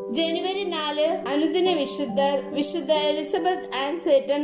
ജനുവരി 4 അനുദിന വിശുദ്ധർ. വിശുദ്ധ എലിസബത്ത് ആൻഡ് സേറ്റൻ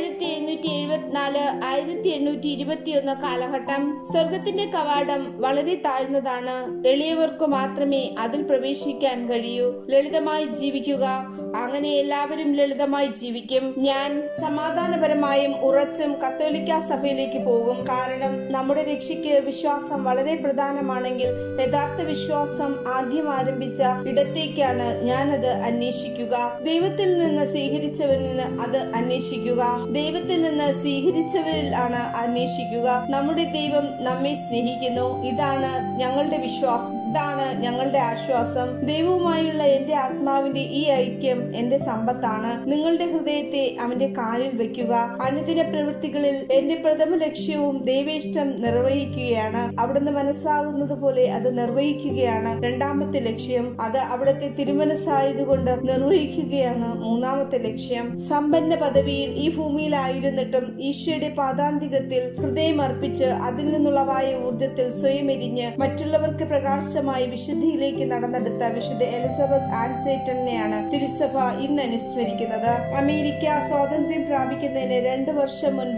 1774-1821 കാലഘട്ടം. സ്വർഗത്തിന്റെ കവാടം വളരെ താഴ്ന്നതാണ്. എളിയവർക്ക് മാത്രമേ അതിൽ പ്രവേശിക്കാൻ കഴിയൂ. ലളിതമായി ജീവിക്കുക, അങ്ങനെ എല്ലാവരും ലളിതമായി ജീവിക്കും. ഞാൻ സമാധാനപരമായും ഉറച്ചും കത്തോലിക്ക സഭയിലേക്ക് പോകും. കാരണം നമ്മുടെ രക്ഷയ്ക്ക് വിശ്വാസം വളരെ പ്രധാനമാണെങ്കിൽ യഥാർത്ഥ വിശ്വാസം ആദ്യം ആരംഭിച്ച ഇടത്തേക്കാണ് ഞാനത് അന്വേഷിക്കുക. ദൈവത്തിൽ നിന്ന് സ്വീകരിച്ചവരിന് അത് അന്വേഷിക്കുക. ദൈവത്തിൽ നിന്ന് സ്വീകരിച്ചവരിൽ ആണ് അന്വേഷിക്കുക. നമ്മുടെ ദൈവം നമ്മെ സ്നേഹിക്കുന്നു. ഇതാണ് ഞങ്ങളുടെ വിശ്വാസം, ഇതാണ് ഞങ്ങളുടെ ആശ്വാസം. ദൈവവുമായുള്ള എന്റെ ആത്മാവിന്റെ ഈ ഐക്യം എന്റെ സമ്പത്താണ്. നിങ്ങളുടെ ഹൃദയത്തെ അവന്റെ കാലിൽ വെക്കുക. അനുദിന പ്രവൃത്തികളിൽ എന്റെ പ്രഥമ ലക്ഷ്യവും ദൈവേഷ്ടം നിർവഹിക്കുകയാണ്. അവിടുന്ന് മനസ്സാകുന്നത് പോലെ അത് നിർവഹിക്കുകയാണ്. രണ്ടാമത്തെ ലക്ഷ്യം അത് അവിടുത്തെ തിരുമനസ്സായതുകൊണ്ട് നിർവഹിക്കുകയാണ്. മൂന്നാമത്തെ ലക്ഷ്യം സമ്പന്ന പദവിയിൽ ഈ ഭൂമിയിലായിരുന്നിട്ടും ഈശോയുടെ പാദാന്തികത്തിൽ ഹൃദയം അർപ്പിച്ച് അതിൽ നിന്നുള്ളവായ ഊർജത്തിൽ സ്വയം എരിഞ്ഞ് മറ്റുള്ളവർക്ക് പ്രകാശമായി വിശുദ്ധിയിലേക്ക് നടന്നെടുത്ത വിശുദ്ധ എലിസബത്ത് ആൻഡ് സേറ്റനെയാണ് തിരുസഭ ഇന്ന് അനുസ്മരിക്കുന്നത്. അമേരിക്ക സ്വാതന്ത്ര്യം പ്രാപിക്കുന്നതിന് 2 വർഷം മുൻപ്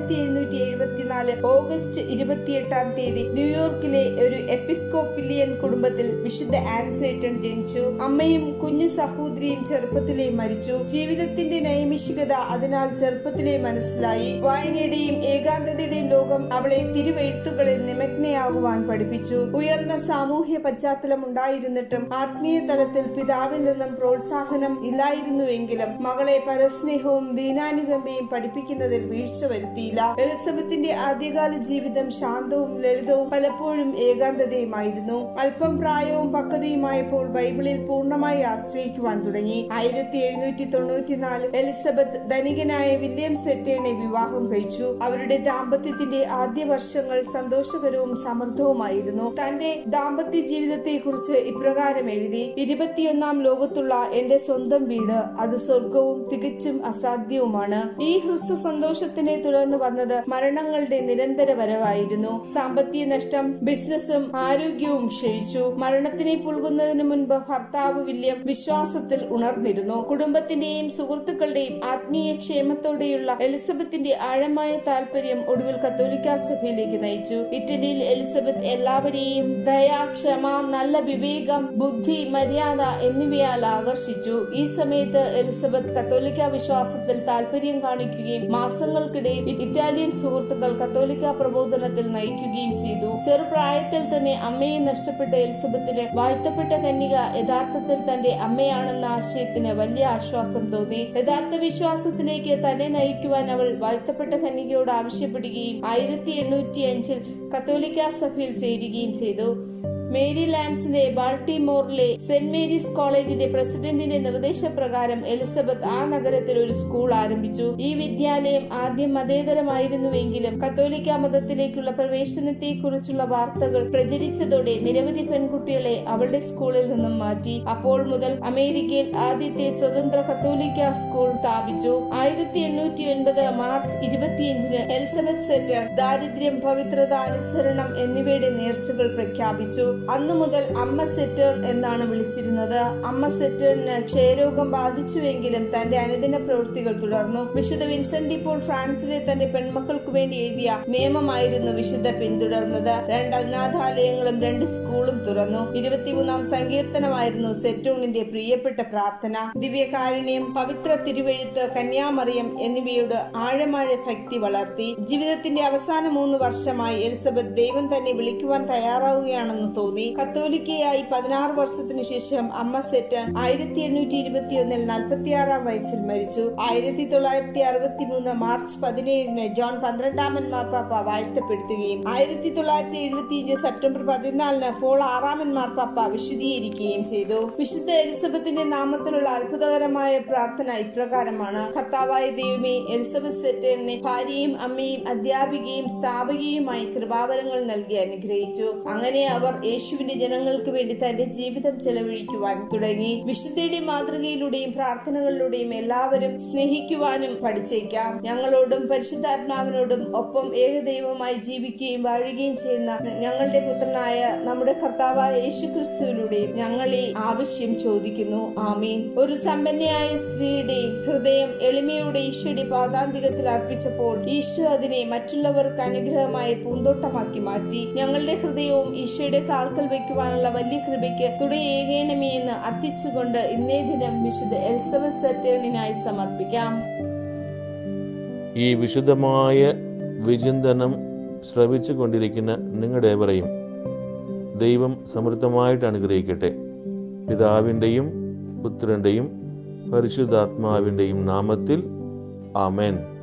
1774 ഓഗസ്റ്റ് 28 ന്യൂയോർക്കിലെ ഒരു എപ്പിസ്കോപ്പിലിയൻ കുടുംബത്തിൽ വിശുദ്ധ ആൻ സേറ്റൻ ജനിച്ചു. അമ്മയും കുഞ്ഞു സഹോദരിയും ചെറുപ്പത്തിലെ മരിച്ചു. ജീവിതത്തിന്റെ നൈമിഷികത അതിനാൽ ചെറുപ്പത്തിലെ മനസ്സിലായി. വായനയുടെയും ഏകാന്തതയുടെയും ലോകം അവളെ തിരുവെഴുത്തുകളിൽ നിമഗ്നയാകുവാൻ പഠിപ്പിച്ചു. ഉയർന്ന സാമൂഹ്യ പശ്ചാത്തലം ഉണ്ടായിരുന്നിട്ടും ആത്മീയ തലത്തിൽ പിതാവിൽ നിന്നും പ്രോത്സാഹനം ഇല്ലായിരുന്നുവെങ്കിലും മകളെ പരസ്നേഹവും ദീനാനുകമ്പയും പഠിപ്പിക്കുന്നതിൽ വീഴ്ച വരുത്തിയില്ല. എലിസബത്തിന്റെ ആദ്യകാല ജീവിതം ശാന്തവും ലളിതവും പലപ്പോഴും ഏകാന്തതയുമായിരുന്നു. അല്പം പ്രായവും പക്വതയുമായപ്പോൾ ബൈബിളിൽ പൂർണ്ണമായി ആശ്രയിക്കുവാൻ തുടങ്ങി. 1794 എലിസബത്ത് ധനികനായ വില്യം സെറ്റേണെ വിവാഹം കഴിച്ചു. അവരുടെ ദാമ്പത്യത്തിന്റെ ആദ്യ വർഷങ്ങൾ സന്തോഷകരവും സമൃദ്ധവുമായിരുന്നു. തന്റെ ദാമ്പത്യ ജീവിതത്തെ കുറിച്ച് ഇപ്രകാരം എഴുതി: 21ാം ലോകത്തുള്ള എന്റെ സ്വന്തം വീട് അത് സ്വർഗവും തികച്ചും അസാധ്യവുമാണ്. ഈ ഹ്രസ്വ സന്തോഷത്തിനെ തുടർന്ന് വന്നത് മരണങ്ങളുടെ നിരന്തര വരവായിരുന്നു. സാമ്പത്തിക നഷ്ടം, ബിസിനസ്സും ആരോഗ്യവും ക്ഷയിച്ചു. മരണത്തിനെ പുൽകുന്നതിന് മുൻപ് ഭർത്താവ് വില്യം വിശ്വാസത്തിൽ ഉണർന്നിരുന്നു. കുടുംബത്തിന്റെയും സുഹൃത്തുക്കളുടെയും ആത്മീയ ക്ഷേമത്തോടെയുള്ള എലിസബത്തിന്റെ ആഴമായ താല്പര്യം ഒടുവിൽ കത്തോലിക്ക സഭയിലേക്ക് നയിച്ചു. ഇറ്റലിയിൽ എലിസബത്ത് എല്ലാവരെയും ദയ, ക്ഷമ, നല്ല വിവേകം, ബുദ്ധി, മര്യാദ എന്നിവയാൽ ആകർഷിച്ചു. ഈ സമയത്ത് എലിസബത്ത് കത്തോലിക്ക വിശ്വാസത്തിൽ താല്പര്യം കാണിക്കുകയും മാസങ്ങൾക്കിടയിൽ ഇറ്റാലിയൻ സുഹൃത്തുക്കൾ കത്തോലിക്ക പ്രബോധനത്തിൽ നയിക്കുകയും ചെയ്തു. ചെറുപ്രായത്തിൽ തന്നെ അമ്മയെ നഷ്ടപ്പെട്ട എലിസബത്തിന് വാഴ്ത്തപ്പെട്ട കന്യക യഥാർത്ഥത്തിൽ തന്റെ അമ്മയാണെന്ന ആശയത്തിന് വലിയ ആശ്വാസം തോന്നി. യഥാർത്ഥ വിശ്വാസത്തിലേക്ക് തന്നെ നയിക്കുവാൻ അവൾ വാഴ്ത്തപ്പെട്ട കന്യകയോട് ആവശ്യപ്പെടുകയും 1805 കത്തോലിക്ക സഭയിൽ ചേരുകയും ചെയ്തു. മേരിലാൻഡ്സിലെ ബാൾട്ടിമോറിലെ സെന്റ് മേരീസ് കോളേജിന്റെ പ്രസിഡന്റിന്റെ നിർദ്ദേശപ്രകാരം എലിസബത്ത് ആ നഗരത്തിൽ ഒരു സ്കൂൾ ആരംഭിച്ചു. ഈ വിദ്യാലയം ആദ്യം മതേതരമായിരുന്നുവെങ്കിലും കത്തോലിക്ക മതത്തിലേക്കുള്ള പ്രവേശനത്തെ കുറിച്ചുള്ള വാർത്തകൾ പ്രചരിച്ചതോടെ നിരവധി പെൺകുട്ടികളെ അവളുടെ സ്കൂളിൽ നിന്നും മാറ്റി. അപ്പോൾ മുതൽ അമേരിക്കയിൽ ആദ്യത്തെ സ്വതന്ത്ര കത്തോലിക്ക സ്കൂൾ സ്ഥാപിച്ചു. 1809 മാർച്ച് 25 എലിസബത്ത് സെറ്റർ ദാരിദ്ര്യം, പവിത്രത, അനുസരണം എന്നിവയുടെ നേർച്ചകൾ പ്രഖ്യാപിച്ചു. അന്നു മുതൽ അമ്മ സെറ്റേൺ എന്നാണ് വിളിച്ചിരുന്നത്. അമ്മ സെറ്റേണിന് ക്ഷയരോഗം ബാധിച്ചുവെങ്കിലും തന്റെ അനുദിന പ്രവൃത്തികൾ തുടർന്നു. വിശുദ്ധ വിൻസെന്റ് ഡി പോൾ ഫ്രാൻസിലെ തന്റെ പെൺമക്കൾക്ക് വേണ്ടി എഴുതിയ നിയമമായിരുന്നു വിശുദ്ധ പിന്തുടർന്നത്. 2 അനാഥാലയങ്ങളും 2 സ്കൂളും തുറന്നു. 23ാം സങ്കീർത്തനമായിരുന്നു സെറ്റോണിന്റെ പ്രിയപ്പെട്ട പ്രാർത്ഥന. ദിവ്യകാരുണ്യം, പവിത്ര തിരുവെഴുത്ത്, കന്യാമറിയം എന്നിവയോട് ആഴമായ ഭക്തി വളർത്തി. ജീവിതത്തിന്റെ അവസാന 3 വർഷമായി എലിസബത്ത് ദൈവം തന്നെ വിളിക്കുവാൻ തയ്യാറാവുകയാണെന്ന് തോന്നി. കത്തോലിക്കയായി 16 വർഷത്തിനു ശേഷം അമ്മ സെറ്റൻ 1821 46-ാം വയസ്സിൽ മരിച്ചു. 1963 മാർച്ച് 17 ജോൺ 12-ാമൻ മാർപ്പാപ്പ വാഴ്ത്തപ്പെടുത്തുകയും 1975 സെപ്റ്റംബർ 14 പോൾ 6-ാമൻ മാർപ്പാപ്പ വിശുദ്ധീകരിക്കുകയും ചെയ്തു. വിശുദ്ധ എലിസബത്തിന്റെ നാമത്തിലുള്ള അത്ഭുതകരമായ പ്രാർത്ഥന ഇപ്രകാരമാണ്: കർത്താവായ ദൈവമേ, എലിസബത്ത് സെറ്റേണിനെ ഭാര്യയും അമ്മയും അധ്യാപികയും സ്ഥാപകയുമായി കൃപാവരങ്ങൾ നൽകി അനുഗ്രഹിച്ചു. അങ്ങനെ അവർ യേശുവിന്റെ ജനങ്ങൾക്ക് വേണ്ടി തന്റെ ജീവിതം ചെലവഴിക്കുവാൻ തുടങ്ങി. വിശുദ്ധയുടെ മാതൃകയിലൂടെയും പ്രാർത്ഥനകളിലൂടെയും എല്ലാവരും സ്നേഹിക്കുവാനും പഠിച്ചേക്കാം. ഞങ്ങളോടും പരിശുദ്ധാത്മാവിനോടും ഒപ്പം ഏകദൈവമായി ജീവിക്കുകയും വാഴുകയും ചെയ്യുന്ന ഞങ്ങളുടെ പുത്രനായ നമ്മുടെ കർത്താവായ യേശുക്രിസ്തുവിലൂടെ ഞങ്ങളെ ആവശ്യം ചോദിക്കുന്നു. ആമീൻ. ഒരു സമ്പന്നയായ സ്ത്രീയുടെ ഹൃദയം എളിമയോടെ ഈശോയുടെ പാദാന്തികത്തിൽ അർപ്പിച്ചപ്പോൾ ഈശോ അതിനെ മറ്റുള്ളവർക്ക് അനുഗ്രഹമായ പൂന്തോട്ടമാക്കി മാറ്റി. ഞങ്ങളുടെ ഹൃദയവും ഈശോയുടെ കാൽക്കൽ വയ്ക്കുവാനുള്ള വലിയ കൃപയ്ക്ക് തുടയേകണമേ എന്ന് അർത്ഥിച്ചുകൊണ്ട് ഇന്നേ ദിനം വിശുദ്ധ എലിസബത്ത് സെറ്റേണിനായി സമർപ്പിക്കാം. ഈ വിശുദ്ധമായ വിചിന്തനം ശ്രവിച്ചു കൊണ്ടിരിക്കുന്ന നിങ്ങളുടെ ഏവരെയും ദൈവം സമൃദ്ധമായിട്ട് അനുഗ്രഹിക്കട്ടെ. പിതാവിൻ്റെയും പുത്രൻ്റെയും പരിശുദ്ധാത്മാവിൻ്റെയും നാമത്തിൽ ആമേൻ.